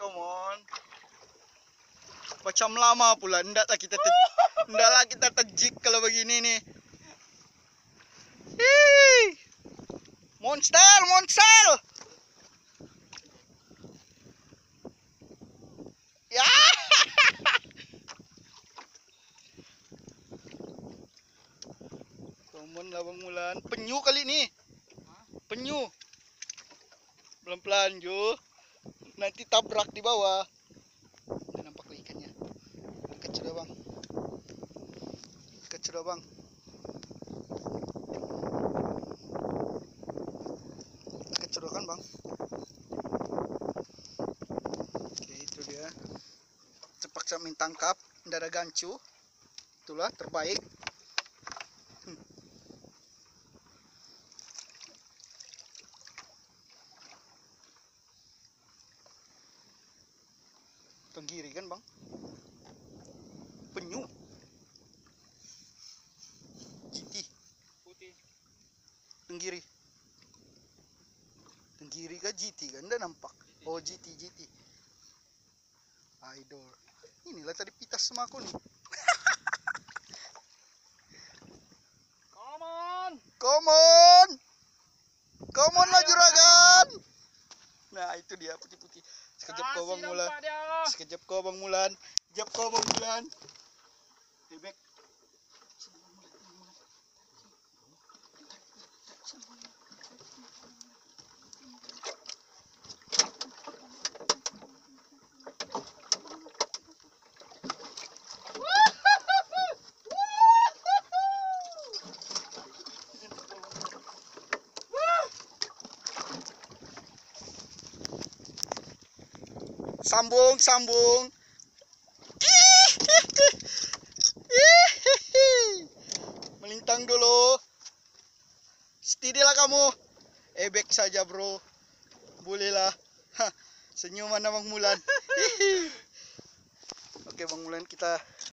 come on. Macam lama pula, ndaklah kita terjik kalau begini nih. Hii. Monster. Ya. Komen lah Bang Mulan. Penyu kali ini. Penyu. Pelan-pelan Jo. Nanti tabrak di bawah. Udah nampak ikannya. Dekat sudah Bang. Dekat sudah kan Bang. Oke, itu dia. Terpaksa main tangkap. Tidak ada gancu. Itulah terbaik. Tenggiri kan Bang? Penyu. GT. Putih. Tenggiri. Tenggiri kah GT kan? Nggak nampak. Oh GT. Idol. Inilah tadi pitas sama aku nih. Come on lah juragan. Nah itu dia putih-putih. Sekejap kau Bang Mulan. Bebek. Sambung. Melintang dulu. Steady lah kamu. Ebek saja bro. Bolehlah. Senyuman Bang Mulan. Oke Bang Mulan, kita